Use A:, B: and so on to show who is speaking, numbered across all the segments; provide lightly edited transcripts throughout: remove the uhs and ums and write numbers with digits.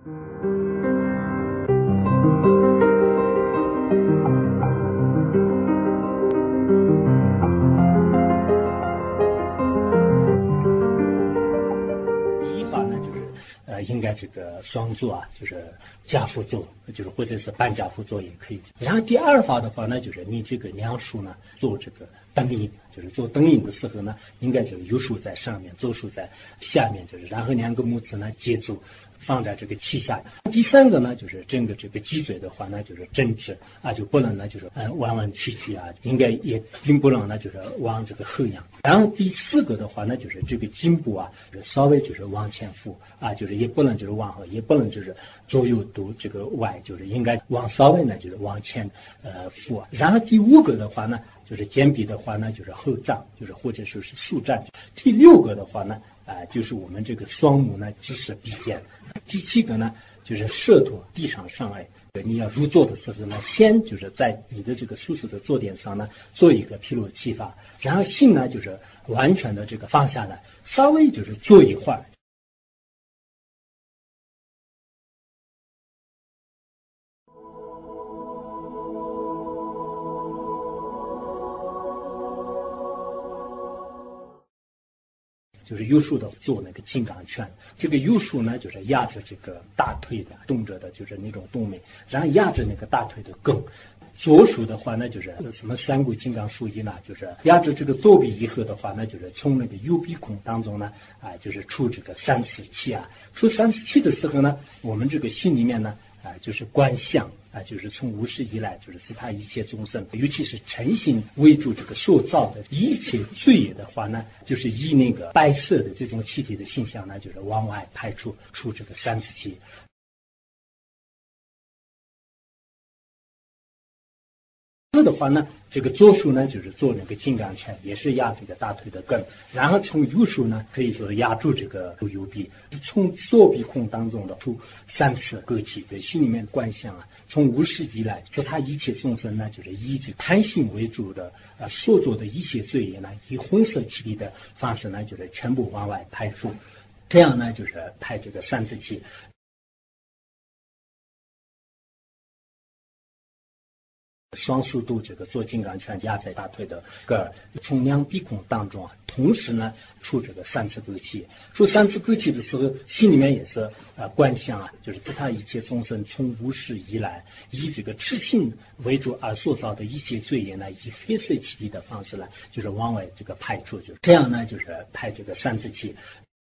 A: 应该这个双做啊，就是家父做，就是或者是半家父做也可以。然后第二法的话呢，就是你这个娘书呢做这个灯印，就是做灯印的时候呢，应该这个右手在上面，左手在下面，就是然后两个拇指呢接住，放在这个膝下。第三个呢，就是整个这个脊椎的话呢，就是正直啊，就不能呢就是弯弯曲曲啊，应该也并不能呢就是往这个后仰。然后第四个的话呢，就是这个颈部啊，就是稍微就是往前俯啊，就是也不能就是往后，也不能就是左右都这个歪，就是应该往稍微呢就是往前俯。然后第五个的话呢，就是肩臂的话呢，就是后胀，就是或者说是竖站。第六个的话呢，就是我们这个双目呢直视鼻尖。第七个呢，就是舌头地上上来。你要入座的时候呢，先就是在你的这个舒适的坐垫上呢，做一个披露气法，然后心呢就是完全的这个放下来，稍微就是坐一会儿。就是右手的做那个金刚拳，这个右手呢就是压着这个大腿的动着的，就是那种动脉，然后压着那个大腿的根。左手的话呢，就是什么三股金刚术一呢，就是压着这个左臂以后的话呢，就是从那个右鼻孔当中呢，就是出这个三次气啊。出三次气的时候呢，我们这个心里面呢，就是观相。就是从无始以来，就是自他一切众生，尤其是诚心为主这个所造的一切罪业的话呢，就是以那个白色的这种气体的现象呢，就是往外排出这个三次气。的话呢，这个左手呢就是做那个金刚拳，也是压这个大腿的根，然后从右手呢可以说压住这个右臂，从左鼻孔当中的出三次割气，对心里面观想啊，从无始以来，自他一切众生呢，就是以这个贪心为主的所做的一切罪业呢，以红色气体的方式呢，就是全部往外排出，这样呢就是排这个三次气。双手都这个做金刚拳压在大腿的根儿，从两鼻孔当中同时呢出这个三次割气。出三次割气的时候，心里面也是观想啊，就是自他一切众生从无始以来，以这个痴心为主而所造的一切罪业呢，以黑色气体的方式呢，就是往外这个排出，就这样呢，就是排这个三次气。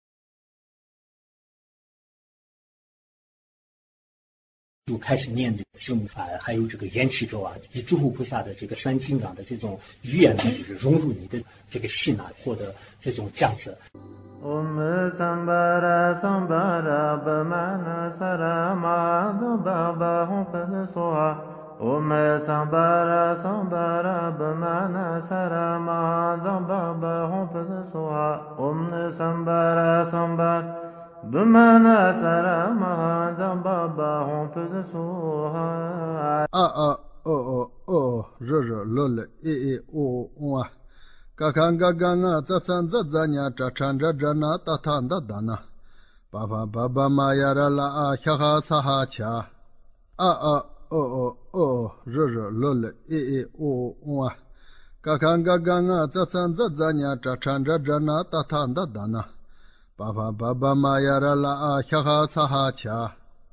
A: 就开始念这个字母还有这个缘起咒啊，以诸佛菩萨的这个三金刚的这种语言呢，就是融入你的这个心啊，获得这种价值。
B: Om Sambara Sambara Bamana Sarama Zambaba Humpad Soha Om Sambara Sambara Bamana Sarama Zambaba Humpad Soha Om Sambara Sambara Bamana Sarama Zambaba Humpad Soha
C: Lole o Kakanga ganga zatsan zatzanya chachan jana tatanda dana. Baba mayara la ahaha saha cha. Lole o Kakanga ganga zatsan zatzanya chachan jana tatanda dana. Baba mayara la ahaha saha cha.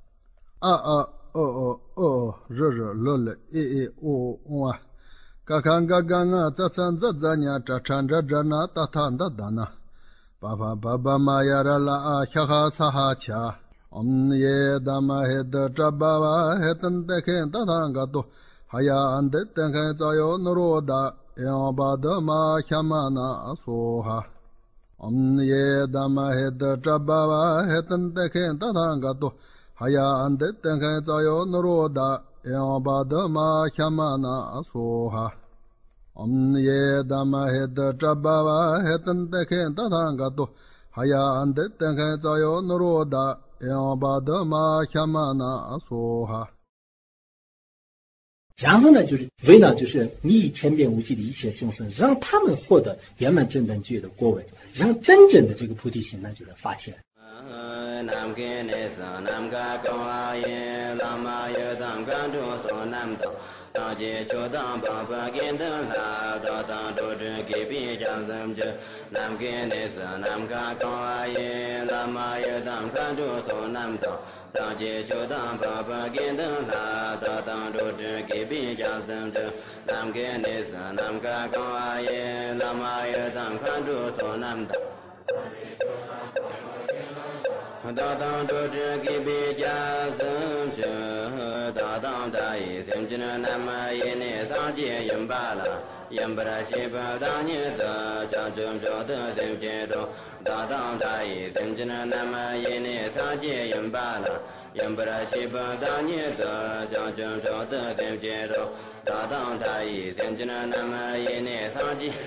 C: Lole o Kakanga ganga zatsan zatzanya chachan jana tatanda dana. Baba mayara la ahaha saha cha. Ye dama hed jababa hetan teken tatangato. Haya ande tenken zayo noroda. Yabada ma chamana soha. Ye dama hed jababa hetan teken tatangato. Haya ande tenken zayo noroda. Yabada ma chamana soha. Ye dama hed jababa hetan teken tatangato. Haya ande tenken zayo noroda. Yabada ma chamana soha.
A: 然后呢，就是为了就是你以天变无际的一切众生，让他们获得圆满正等觉的果位，让真正的这个菩提心呢，就是发起来。
D: nam ke ne sa nam ka kaw a yin la ma ye tam kan tu so nam ta ta je cho tam pa pa kin ta la ta ta do je ke pi jang sam je nam ke ne sa nam ka kaw a yin la ma ye tam kan tu so nam ta ta je cho tam pa pa kin ta la ta ta do je ke pi jang sam je nam ke ne sa nam ka kaw a yin la ma ye tam kan tu so nam ta大当周知给别家生者，大当大义生之南无耶内桑杰因巴拉，因巴拉西巴大尼的将正着的生节多，大当大义生之南无耶内桑杰因巴拉，因巴拉西巴大尼的将正着的生节多，大当大义生之南无耶内桑杰。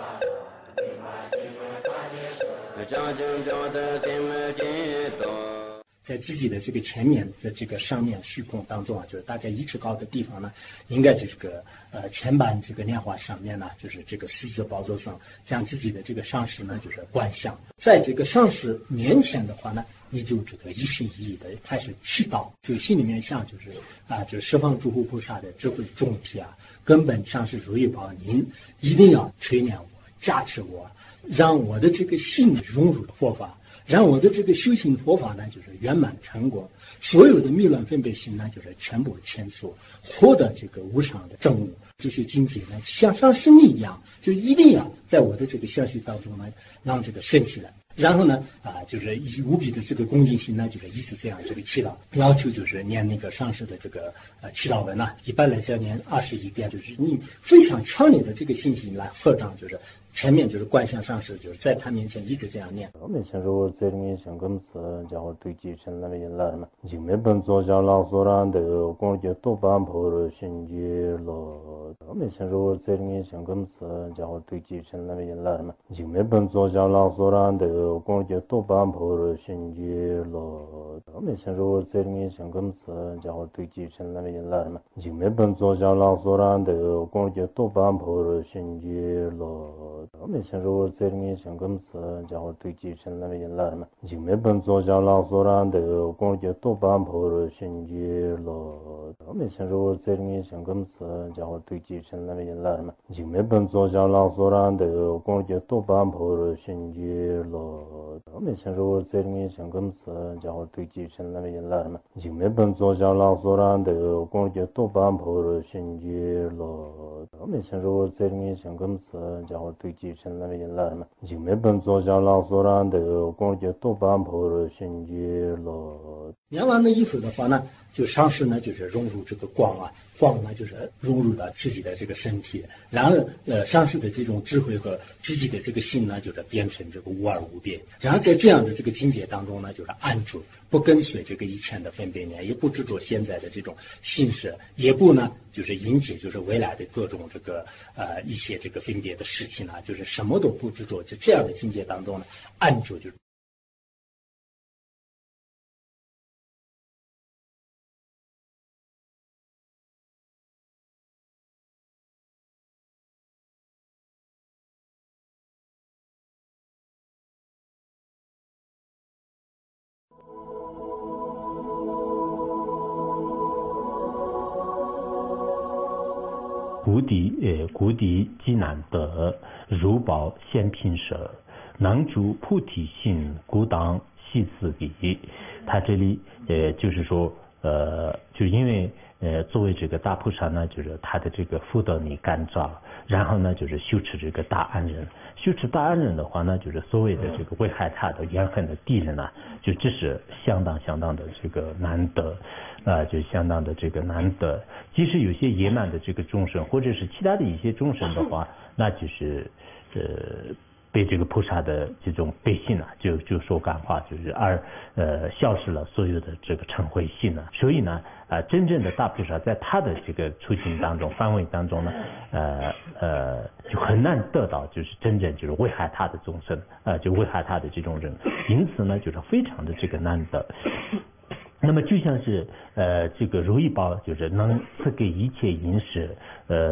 A: 在自己的这个前面的这个上面虚空当中啊，就是大概1尺高的地方呢，应该这个前板这个莲花上面呢，就是这个四字宝座上，将自己的这个上师呢，就是观想，在这个上师面前的话呢，你就这个一心一意的开始祈祷，就心里面想就是就是十方诸佛菩萨的智慧众体啊，根本上师如意宝，您一定要垂怜我，加持我。让我的这个心融入佛法，让我的这个修行佛法呢，就是圆满成果。所有的迷乱分别心呢，就是全部迁出，获得这个无常的正悟。这些境界呢，像上升一样，就一定要在我的这个相续当中呢，让这个升起来。然后呢，就是以无比的这个恭敬心呢，就是一直这样这个祈祷，要求就是念那个上师的这个祈祷文呢，一般来讲念21遍，就是你非常强烈的这个信心来合掌，就是前面就是观想上师，就是在他面前一直这样念。
E: 我们先说这里面想跟此家伙对继承那边来嘛，就没本做下老所然的工作多半破了心结了。我们先说这里面想跟此家伙对继承那边来嘛，就没本做下老所然的工作多半破了心结了。我们先说这里面想跟此家伙对继承那边来嘛，就没本做下老所然的工作多半破了心结了。我们先说这里面想跟此家伙对继承那边来嘛，就没本做下老所然的工作多半破了心结了。我们先说这里面想跟此家伙对继承那边来嘛，就没本做下老所然的工作多半破了心结了。我们先说这里面想跟此家伙对继承那边来嘛，就没本做下老所然的工作多半破了心结了。我们先说这里面想跟此家伙对继承那边来嘛，就没本做下老所然的工作多半破了心结了。
A: 念完了以后的话呢，就上师呢就是融入这个光啊，光呢就是融入了自己的这个身体，然后上师的这种智慧和自己的这个心呢，就是变成这个无二无别。然后在这样的这个境界当中呢，就是安住，不跟随这个以前的分别念，也不执着现在的这种心事，也不呢就是迎接就是未来的各种这个一些这个分别的事情呢，就是什么都不执着，就这样的境界当中呢，安住就是。
F: 故地极难得，如宝现品舍，能住菩提心，故当悉自彼。他这里就是说就因为作为这个大菩萨呢，就是他的这个福德力感召，然后呢就是修持这个大安忍。修持大安忍的话呢，就是所谓的这个危害他的怨恨的敌人呢，就这是相当的这个难得。就相当的这个难得，即使有些野蛮的这个众生，或者是其他的一些众生的话，那就是被这个菩萨的这种背信啊，就说感化，就是而消失了所有的这个嗔恚心呢。所以呢，真正的大菩萨在他的这个处境当中、范围当中呢，就很难得到就是真正就是危害他的众生，就危害他的这种人，因此呢，就是非常的这个难得。那么就像是这个如意宝，就是能赐给一切因时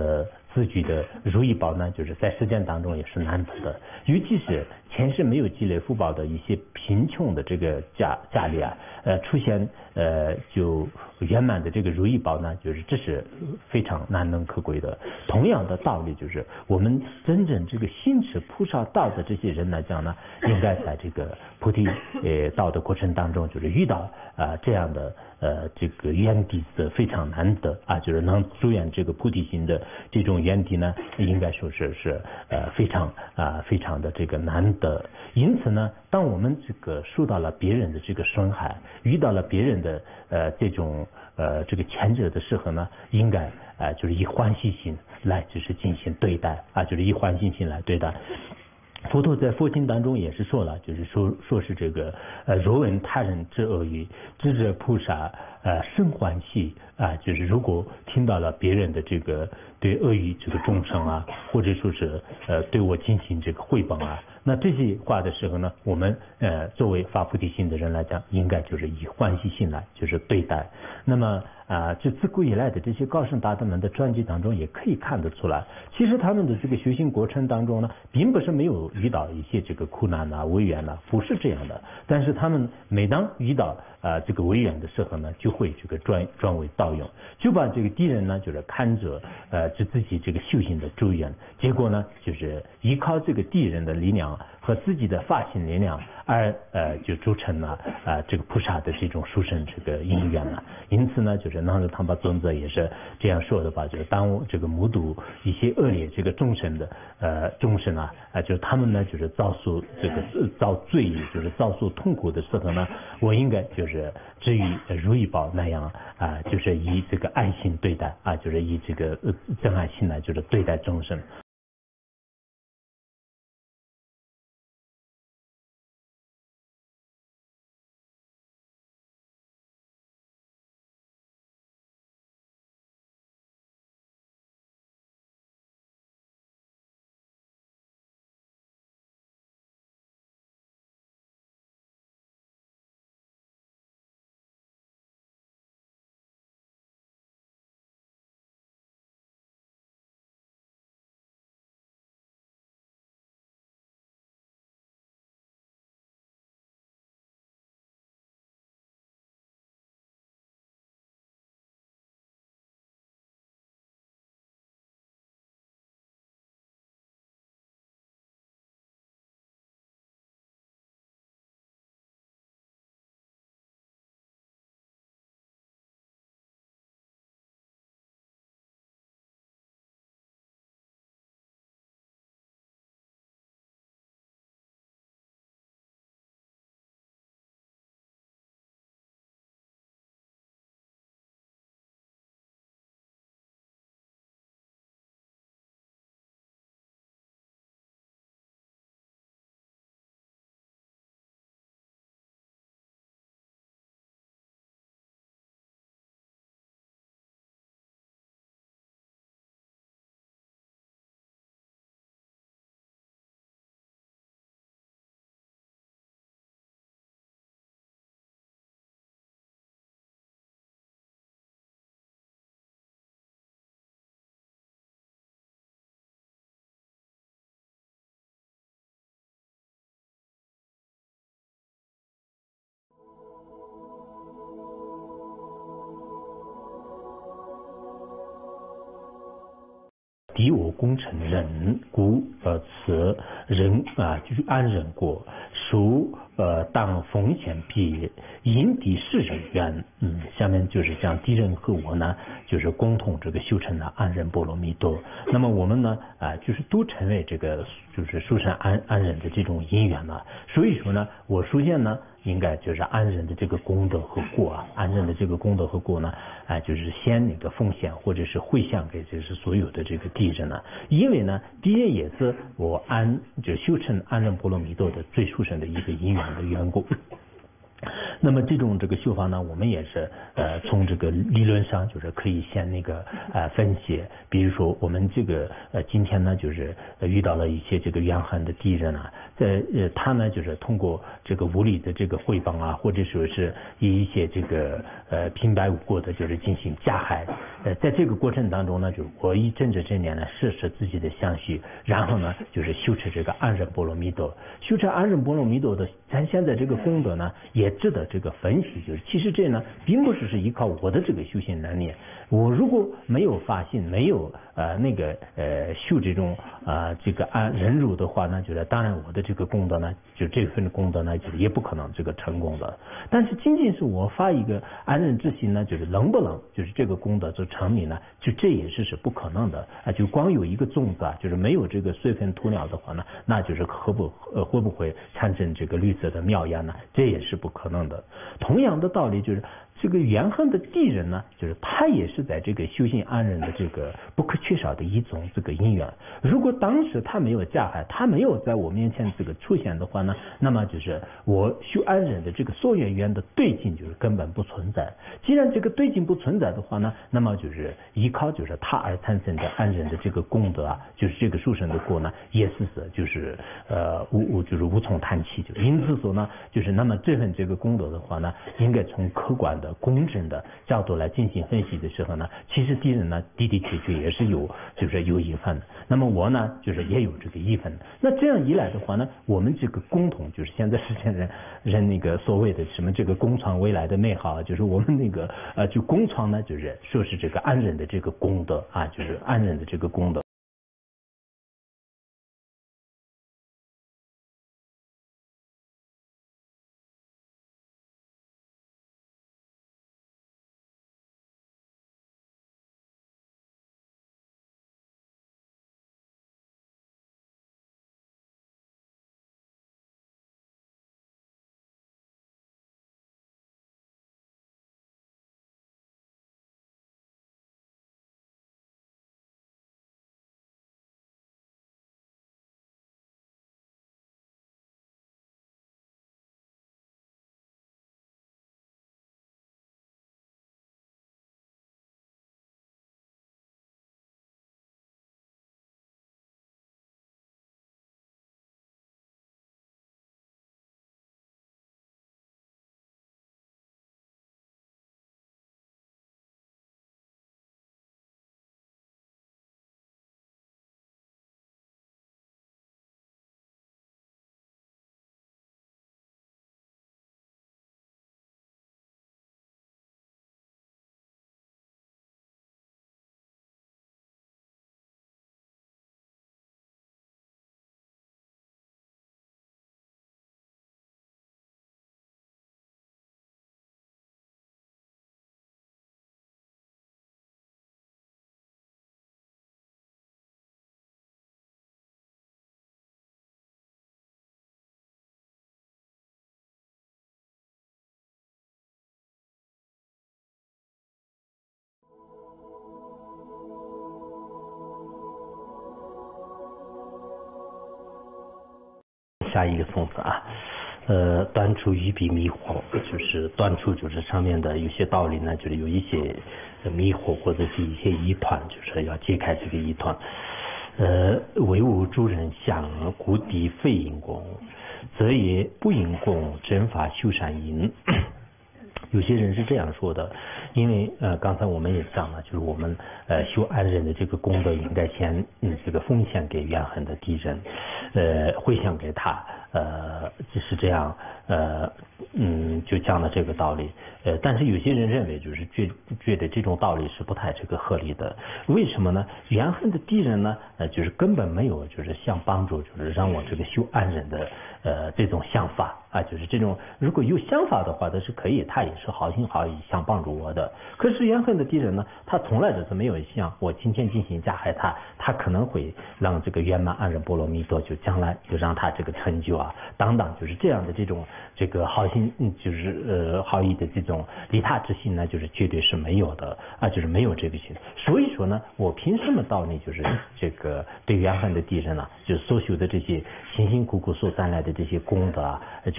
F: 自具的如意宝呢，就是在实践当中也是难得的，尤其是前世没有积累福报的一些贫穷的这个家里啊，出现就圆满的这个如意宝呢，就是这是非常难能可贵的。同样的道理，就是我们真正这个行持菩萨道的这些人来讲呢，应该在这个菩提道的过程当中，就是遇到这样的这个缘弟子非常难得啊，就是能祝愿这个菩提心的这种缘弟呢，应该说是非常的这个难得。因此呢，当我们这个受到了别人的这个损害，遇到了别人的这种这个前者的时候呢，应该就是以欢喜心来就是进行对待啊，就是以欢喜心来对待。佛陀在佛经当中也是说了，就是说是这个若闻他人之恶语，知者菩萨生欢喜啊，就是如果听到了别人的这个对恶语这个众生啊，或者说是对我进行这个诽谤啊，那这些话的时候呢，我们作为发菩提心的人来讲，应该就是以欢喜心来就是对待。那么这自古以来的这些高僧大德们的传记当中也可以看得出来，其实他们的这个修行过程当中呢，并不是没有遇到一些这个苦难啊、危缘啊，不是这样的。但是他们每当遇到这个危缘的时候呢，就会这个转为道用，就把这个敌人呢，就是看着自己这个修行的助缘，结果呢，就是依靠这个敌人的力量和自己的发心力量而就铸成了这个菩萨的这种殊胜这个因缘了。因此呢，就是南无唐巴尊者也是这样说的吧，就是当我这个目睹一些恶劣这个众生啊，就是他们呢就是遭受这个遭罪，就是遭受痛苦的时候呢，我应该就是至于如意宝那样就是以这个爱心对待啊，就是以这个真爱心来就是对待众生。敌我功成忍，故此人就是安忍过，属当风险避，因敌是人缘。下面就是讲敌人和我呢，就是共同这个修成了安忍波罗蜜多。那么我们呢就是都成为这个就是殊胜安忍的这种因缘了。所以说呢，我首先呢，应该就是安忍的这个功德和果安忍的这个功德和果呢，就是先那个奉献或者是回向给就是所有的这个敌人呢，因为呢，敌人也是我就修成安忍波罗蜜多的最殊胜的一个因缘的缘故。 那么这种这个修法呢，我们也是从这个理论上就是可以先那个分析，比如说我们这个今天呢就是遇到了一些这个怨恨的敌人啊，他呢就是通过这个无理的这个诽谤啊，或者说是以一些这个平白无故的就是进行加害，在这个过程当中呢，就我以正直正念呢摄持自己的相续，然后呢就是修持这个安忍波罗蜜多，修持安忍波罗蜜多的咱现在这个功德呢也值得这个分析，就是其实这呢并不是依靠我的这个修行能力，我如果没有发心，没有修这种这个忍辱的话呢，就是当然我的这个功德呢，就这份功德呢，就是也不可能这个成功的。但是仅仅是我发一个安忍之心呢，就是能不能就是这个功德就成名呢？就这也是不可能的啊！就光有一个种子啊，就是没有这个水分土壤的话呢，那就是会不会产生这个绿色的苗芽呢？这也是不可能的。同样的道理就是。这个怨恨的敌人呢，就是他也是在这个修行安忍的这个不可缺少的一种这个因缘。如果当时他没有加害，他没有在我面前这个出现的话呢，那么就是我修安忍的这个所缘缘的对境就是根本不存在。既然这个对境不存在的话呢，那么就是依靠就是他而产生的安忍的这个功德啊，就是这个殊胜的果呢，也是就是就是无从谈起。就因此说呢，就是那么这份这个功德的话呢，应该从客观的公正的角度来进行分析的时候呢，其实敌人呢的确也是就是有一份的。那么我呢就是也有这个一份的。那这样一来的话呢，我们这个共同就是现在世间人那个所谓的什么这个共创未来的美好，就是我们那个就共创呢，就是说是这个安忍的这个功德啊，就是安忍的这个功德。下一个颂词啊，断除愚弊迷惑，就是断除就是上面的有些道理呢，就是有一些迷惑或者是一些疑团，就是要解开这个疑团。唯吾诸人相，故敌非因功，则也不因功，真法修善因。有些人是这样说的，因为刚才我们也讲了，就是我们修安忍的这个功德应该先这个奉献给怨恨的敌人，回向给他，就是这样，就讲了这个道理。但是有些人认为就是觉得这种道理是不太这个合理的。为什么呢？怨恨的敌人呢，就是根本没有就是想帮助，就是让我这个修安忍的这种想法啊，就是这种如果有想法的话，他是可以，他也是好心好意想帮助我的。可是怨恨的敌人呢，他从来就是没有想我今天进行加害他可能会让这个圆满安忍波罗蜜多，就将来就让他这个成就啊等等，就是这样的这种这个好心就是好意的这种利他之心呢，就是绝对是没有的啊，就是没有这个心。所以说呢，我凭什么道理就是这个对怨恨的敌人呢，就是所修的这些辛辛苦苦所带来的这些功德啊，就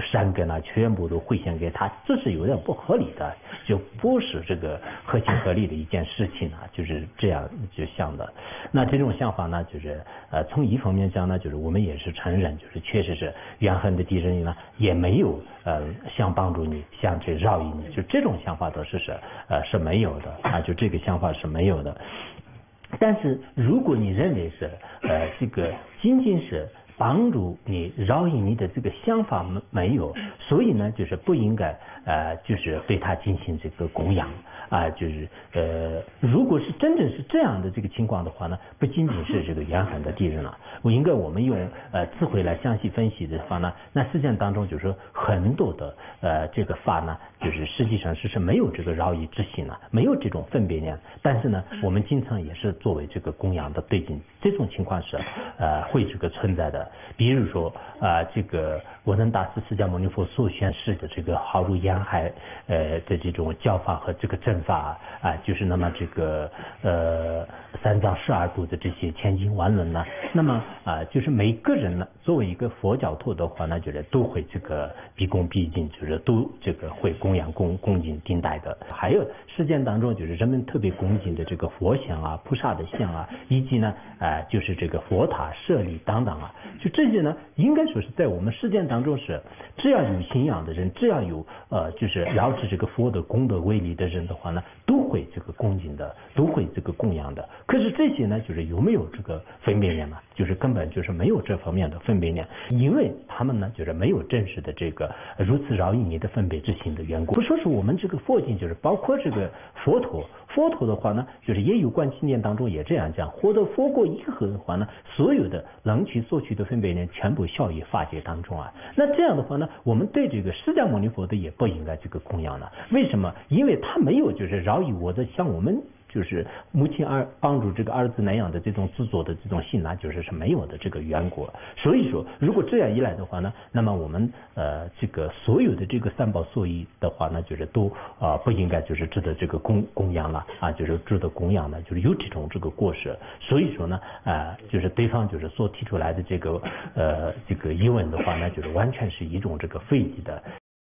F: 就善根啊，全部都汇献给他，这是有点不合理的，就不是这个合情合理的一件事情啊，就是这样就想的。那这种想法呢，就是从一方面讲呢，就是我们也是承认，就是确实是怨恨的敌人呢，也没有想帮助你，想去饶益你，就这种想法都是没有的啊，就这个想法是没有的。但是如果你认为是这个仅仅是帮助你饶益你的这个想法没有，所以呢就是不应该就是对他进行这个供养啊，就是如果是真正是这样的这个情况的话呢，不仅仅是这个怨恨的敌人了，我们用智慧来详细分析的话呢，那实践当中就是说很多的这个法呢，就是实际上是没有这个饶益之心呢，没有这种分别念，但是呢我们经常也是作为这个供养的对境，这种情况是会这个存在的。比如说这个我能大师释迦牟尼佛所宣示的这个浩如烟海的这种教法和这个正法就是那么这个三藏12部的这些千经万论呢，那么就是每个人呢作为一个佛教徒的话呢，就是都会这个毕恭毕敬，就是都这个会供养恭敬顶戴的。还有实践当中就是人们特别恭敬的这个佛像啊、菩萨的像啊，以及呢就是这个佛塔舍利等等啊，就这些呢应该说是在我们实践当中是只要有信仰的人，只要有就是了解这个佛的功德威力的人的话呢，都会这个恭敬的，都会这个供养的。可是这些呢就是有没有这个分别念呢？就是根本就是没有这方面的分别念，因为他们呢就是没有真实的这个如此饶益你的分别之心的缘故。不说是我们这个佛经，就是包括这个佛陀的话呢，就是也有观经典当中也这样讲，获得佛果以后的话呢，所有的能取所取的分别念全部效于法界当中啊。那这样的话呢，我们对这个释迦牟尼佛的也不应该这个供养了。为什么？因为他没有就是饶益我的，像我们就是母亲帮助这个儿子那样的这种自作的这种心呢，就是没有的这个缘故。所以说，如果这样一来的话呢，那么我们这个所有的这个三宝所依的话呢，就是都不应该就是值得这个供养了啊，就是值得供养呢，就是有这个过失。所以说呢，就是对方就是所提出来的这个疑问的话呢，就是完全是一种这个非议的。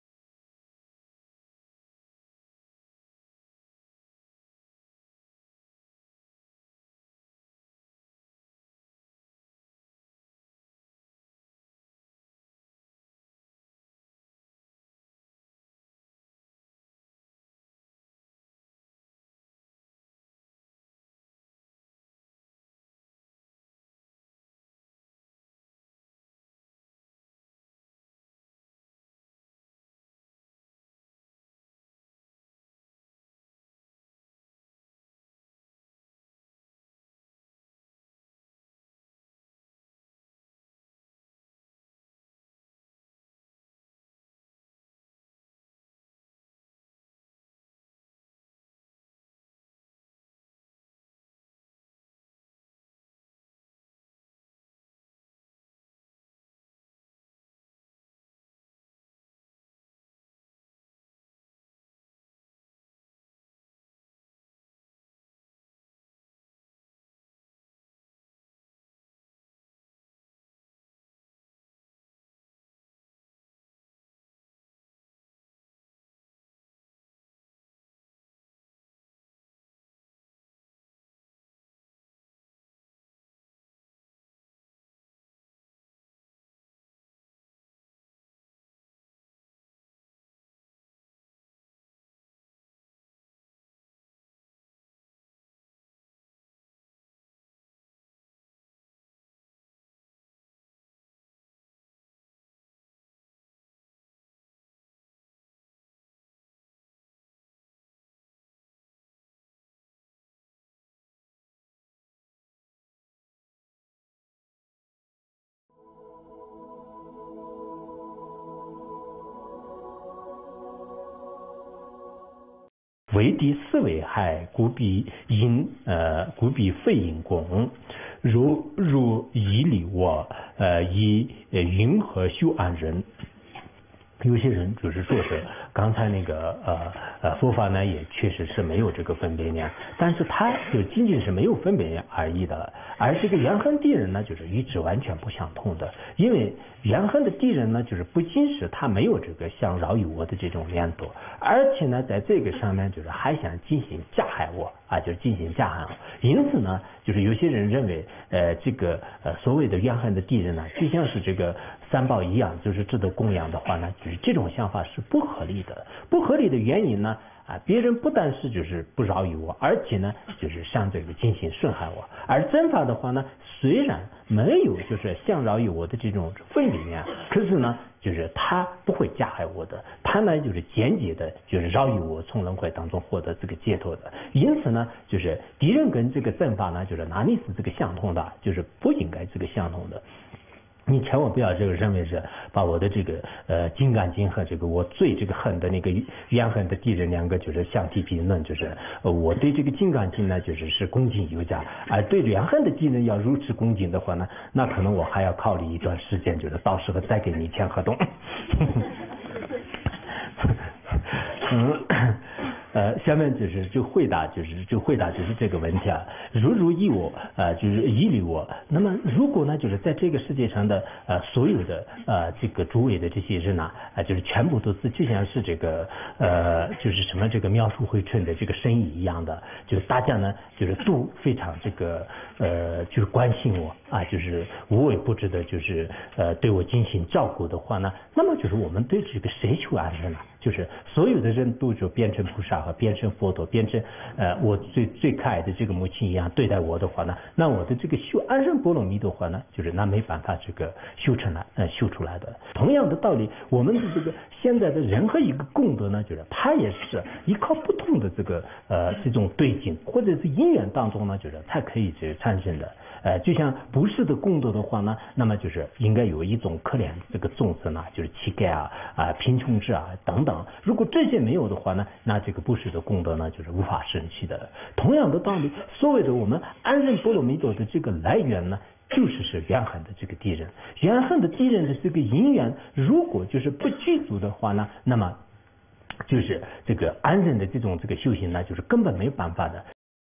F: 为第四为害，故必废因功。如以理我，以云何修安人？有些人就是说是刚才那个佛法呢也确实是没有这个分别念，但是它就仅仅是没有分别念而已的。而这个缘恨地人呢，就是与之完全不相同的，因为缘恨的地人呢，就是不仅是他没有这个想饶于我的这种念头，而且呢，在这个上面就是还想进行加害我啊，就是进行加害我。因此呢，就是有些人认为，这个所谓的怨恨的地人呢，就像是这个三宝一样，就是值得供养的话呢，就是这种想法是不合理的。不合理的原因呢，别人不但是就是不饶于我，而且呢，就是向这个进行损害我。而正法的话呢，虽然没有就是想饶于我的这种分别念，可是呢，就是他不会加害我的，他呢就是间接的，就是饶于我从轮回当中获得这个解脱的。因此呢，就是敌人跟这个正法呢，就是哪里是这个相同的，就是不应该这个相同的。你千万不要这个认为是把我的这个金刚经和这个我最这个恨的那个怨恨的敌人两个就是相提并论，就是我对这个金刚经呢就是恭敬有加，而对怨恨的敌人要如此恭敬的话呢，那可能我还要考虑一段时间，就是到时候再给你签合同。下面就回答就是这个问题啊。如以我就是依虑我，那么如果呢就是在这个世界上的所有的这个诸位的这些人就是全部都是就像是这个就是什么这个妙术回春的这个生意一样的，就是大家呢就是都非常这个就是关心我啊，就是无微不至的就是对我进行照顾的话呢，那么就是我们对这个谁去安身呢？就是所有的人都就变成菩萨和变成佛陀，变成我最可爱的这个母亲一样对待我的话呢，那我的这个修安身波罗蜜的话呢，就是那没办法这个修出来的。同样的道理，我们的这个现在的任何一个功德呢，就是它也是依靠不同的这个这种对境或者是因缘当中呢，就是才可以这产生的。就像布施的功德的话呢，那么就是应该有一种可怜这个众生就是乞丐贫穷者等等。如果这些没有的话呢，那这个布施的功德呢就是无法升起的。同样的道理，所谓的我们安忍波罗蜜多的这个来源呢，就是怨恨的这个敌人。怨恨的敌人的这个因缘，如果就是不具足的话呢，那么就是这个安忍的这种这个修行呢，就是根本没有办法的。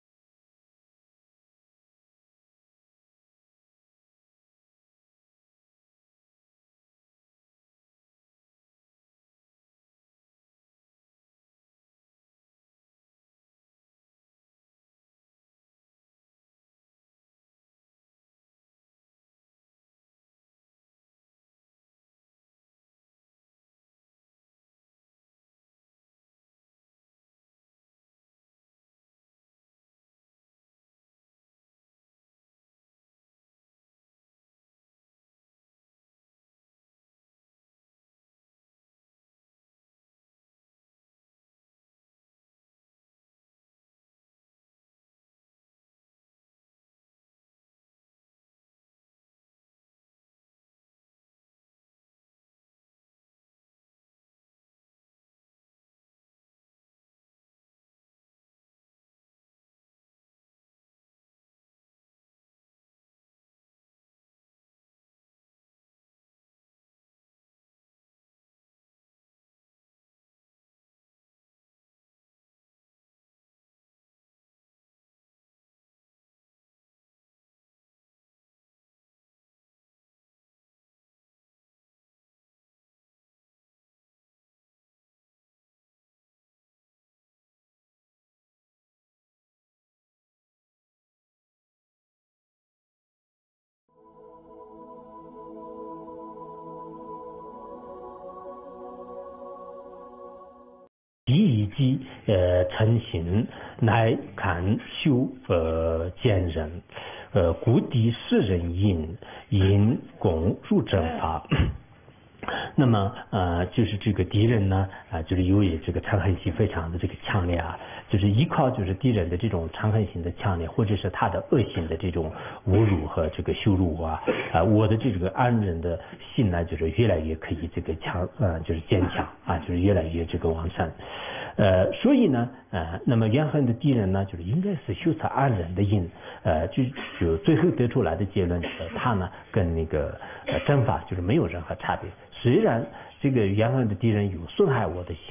F: 第一即成行，乃堪修见人，故敌世人因功入正法。那么就是这个敌人呢就是由于这个嗔恨心非常的这个强烈就是依靠就是敌人的这种嗔恨心的强烈，或者是他的恶心的这种侮辱和这个羞辱我的这个安忍的心呢，就是越来越可以这个就是坚强就是越来越这个旺盛。所以呢那么怨恨的敌人呢，就是应该是修持安忍的因，就最后得出来的结论，他呢跟那个正法就是没有任何差别。虽然这个怨恨的敌人有损害我的心，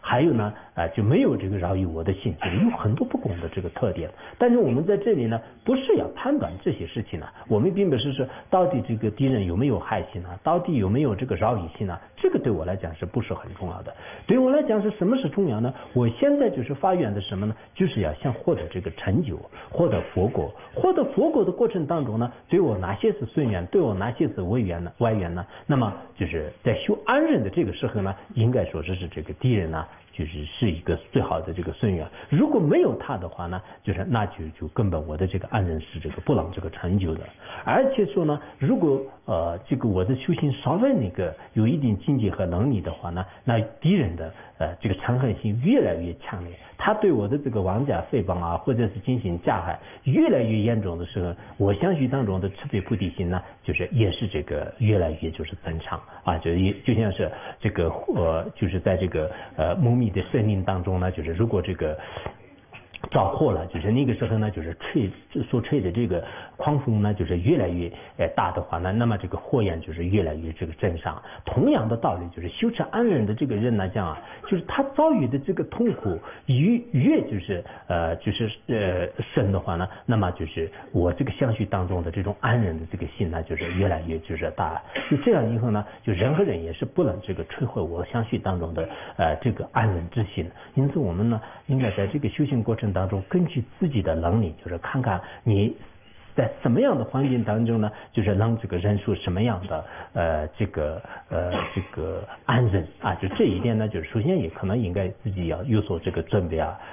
F: 还有呢就没有这个饶于我的心，就是有很多不公的这个特点。但是我们在这里呢，不是要判断这些事情呢，我们并不是说到底这个敌人有没有害心啊，到底有没有这个饶于心啊，这个对我来讲是不是很重要的？对我来讲是什么是重要呢？我现在就是发愿的什么呢？就是要想获得这个成就，获得佛果。获得佛果的过程当中呢，对我哪些是顺缘，对我哪些是外缘呢？那么就是在修安忍的这个时候呢，应该说是这个敌人呢，是一个最好的这个顺缘。如果没有他的话呢，那就根本我的这个安忍是这个不能这个成就的。而且说呢，如果这个我的修行稍微那个有一定境界和能力的话呢，那敌人的这个嗔恨心越来越强烈，他对我的这个妄加诽谤啊，或者是进行加害越来越严重的时候，我相续当中的慈悲菩提心呢，也是这个越来越增长啊，就像是这个就是在这个蒙密的森林当中呢，如果这个着火了，那个时候呢，所吹的这个狂风呢，越来越大的话呢，那么这个火焰越来越这个增上。同样的道理，修持安忍的这个人来讲啊，他遭遇的这个痛苦越深的话呢，那么我这个相续当中的这种安忍的这个心呢，越来越大。就这样以后呢，人和人也是不能这个摧毁我相续当中的这个安忍之心。因此我们呢，应该在这个修行过程当中，根据自己的能力，看看你在什么样的环境当中呢，能这个忍受什么样的这个安忍啊，这一点呢，首先也可能应该自己要有所这个准备啊。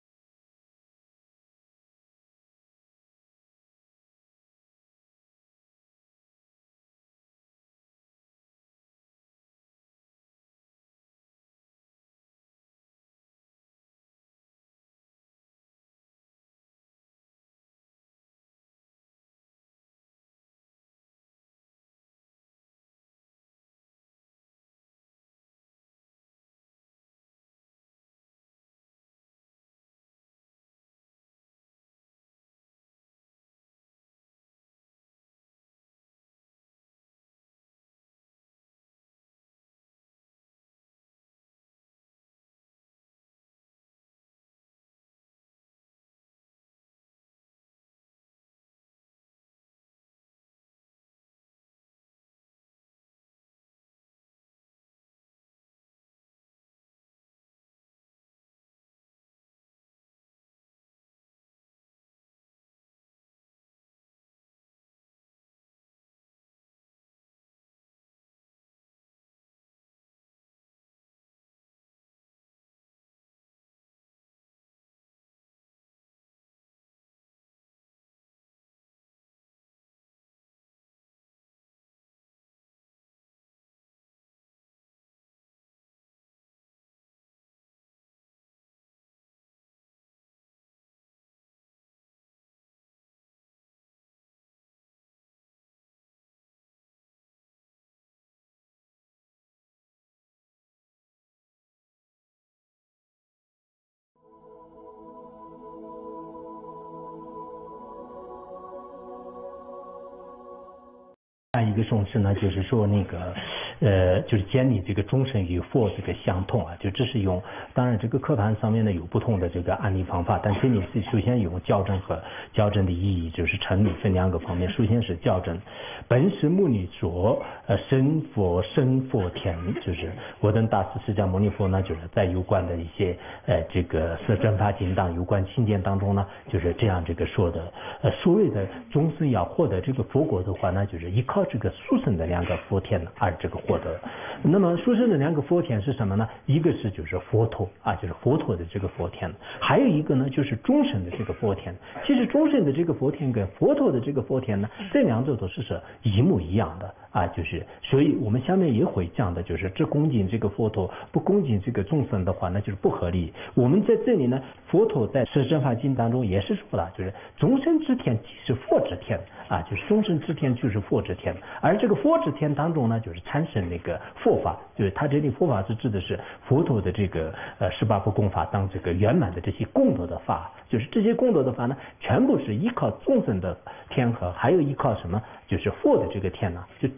F: 一个重视呢，说那个建立这个终身与佛这个相同啊，这是用，当然这个课盘上面呢有不同的这个案例方法，但这里是首先用校正和校正的意义，成立分两个方面。首先是校正，本师牟尼说身佛天，我等大师释迦牟尼佛呢，在有关的一些这个摄真法经当有关经典当中呢，这样这个说的。所谓的终身要获得这个佛果的话呢，依靠这个殊胜的两个佛天而这个获得。那么殊胜的两个佛天是什么呢？一个是佛陀啊，佛陀的这个佛天，还有一个呢终身的这个佛天。其实终身的这个佛天跟佛陀的这个佛天呢，这两者都是一模一样的啊，所以我们下面也会讲的，只恭敬这个佛陀，不恭敬这个众生的话，那不合理。我们在这里呢，佛陀在《摄真法经》当中也是说了，终身之天即是佛之天啊，终身之天就是佛之天。而这个佛之天当中呢，产生那个佛法，他这里佛法是指的是佛陀的这个18部功法当这个圆满的这些功德的法，这些功德的法呢，全部是依靠众生的天和，还有依靠什么？佛的这个天呢，这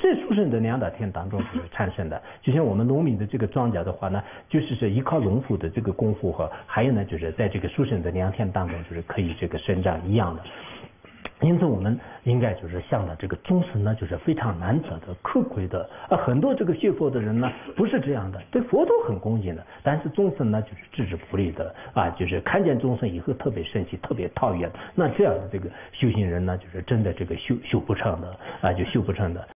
F: 在殊胜的两大天当中就是产生的。就像我们农民的这个庄稼的话呢，就是依靠农夫的这个功夫和还有呢，就是在这个殊胜的两天当中，就是可以这个生长一样的。因此，我们应该就是想到这个众生呢，就是非常难得的、可贵的很多这个学佛的人呢，不是这样的，对佛陀很恭敬的，但是众生呢，就是置之不理的就是看见众生以后特别生气、特别讨厌。那这样的这个修行人呢，就是真的这个修不成的就修不成的。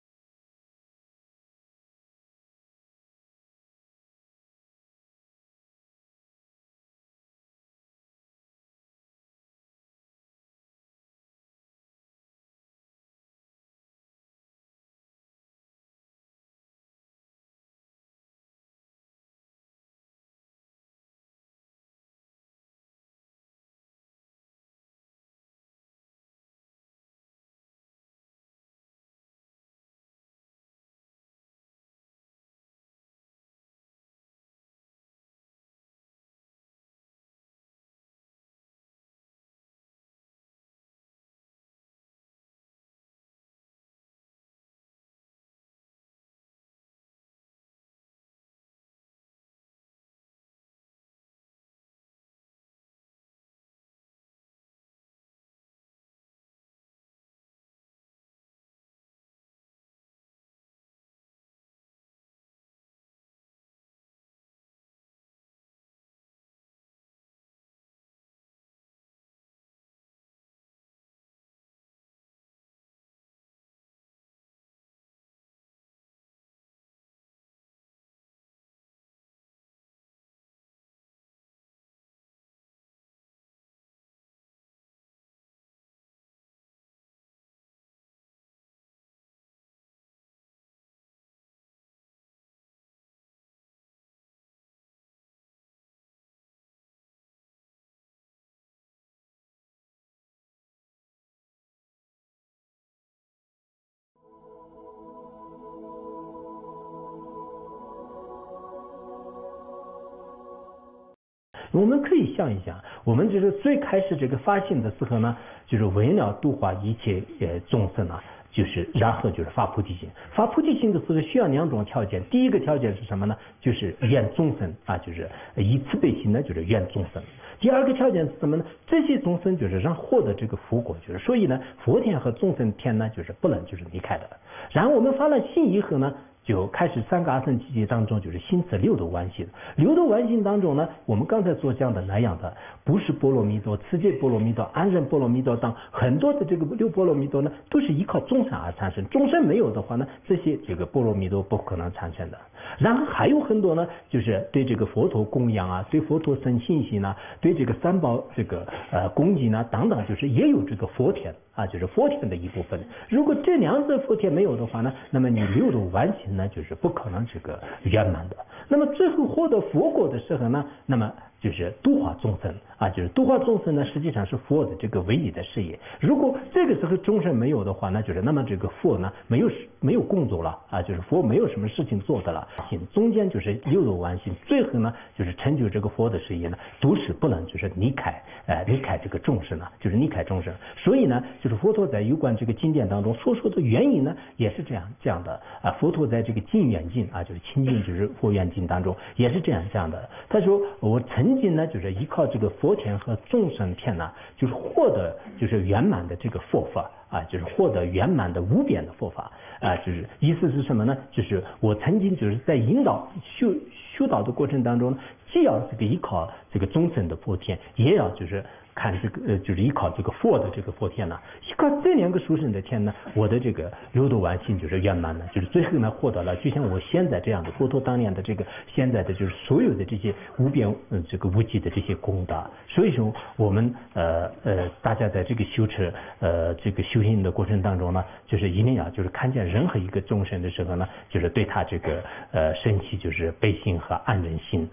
F: 我们可以想一想，我们就是最开始这个发心的时候呢，就是为了度化一切众生啊，就是然后就是发菩提心。发菩提心的时候需要两种条件，第一个条件是什么呢？就是愿众生就是以慈悲心呢，就是愿众生。第二个条件是什么呢？这些众生就是让获得这个福果，就是所以呢，佛天和众生天呢，就是不能就是离开的。然后我们发了心以后呢，就开始三个阿僧祇劫当中，就是心持六度万行。六度万行当中呢，我们刚才所讲的那样的，不是波罗蜜多、持戒波罗蜜多、安忍波罗蜜多等很多的这个六波罗蜜多呢，都是依靠众生而产生。众生没有的话呢，这些这个波罗蜜多不可能产生的。然后还有很多呢，就是对这个佛陀供养对佛陀生信心对这个三宝这个恭敬等等，就是也有这个佛天就是佛天的一部分。如果这两者佛天没有的话呢，那么你六度完行呢，就是不可能这个圆满的。那么最后获得佛果的时候呢，那么就是度化众生就是度化众生呢，实际上是佛的这个唯一的事业。如果这个时候众生没有的话，那就是那么这个佛呢没有工作了就是佛没有什么事情做的了。中间就是六度完行，最后呢就是成就这个佛的事业呢，都是不能就是离开这个众生就是离开众生。所以呢，就是佛陀在有关这个经典当中所说的原因呢，也是这样的佛陀在这个净愿经就是清净就是佛愿经当中也是这样的。他说我曾经呢就是依靠这个佛天和众生天就是获得就是圆满的这个佛法就是获得圆满的无边的佛法就是意思是什么呢？就是我曾经就是在引导修导的过程当中，既要这个依靠这个众生的佛天，也要就是看这个就是依靠这个佛的这个佛天依靠这两个殊胜的天呢，我的这个六度完行就是圆满了，就是最后呢获得了就像我现在这样的佛陀当年的这个现在的就是所有的这些无边这个无际的这些功德。所以说我们大家在这个修持这个修行的过程当中呢，就是一定要就是看见任何一个众生的时候呢，就是对他这个升起就是悲心和安忍心。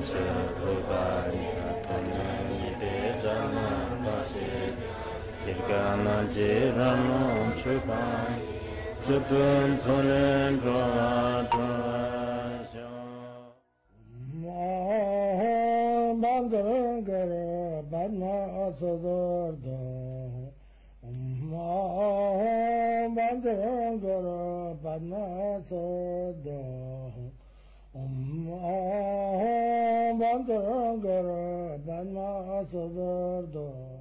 C: Bandara